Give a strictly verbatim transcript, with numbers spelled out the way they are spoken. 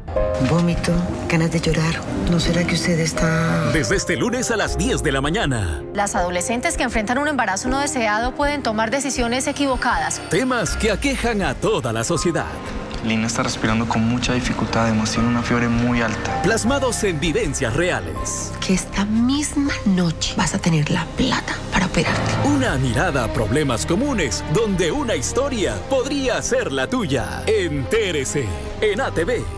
Vómito, ganas de llorar. ¿No será que usted está...? Desde este lunes a las diez de la mañana. Las adolescentes que enfrentan un embarazo no deseado pueden tomar decisiones equivocadas. Temas que aquejan a toda la sociedad. Lina está respirando con mucha dificultad, además tiene una fiebre muy alta. Plasmados en vivencias reales. Que esta misma noche vas a tener la plata para operarte. Una mirada a problemas comunes, donde una historia podría ser la tuya. Entérese en A T V.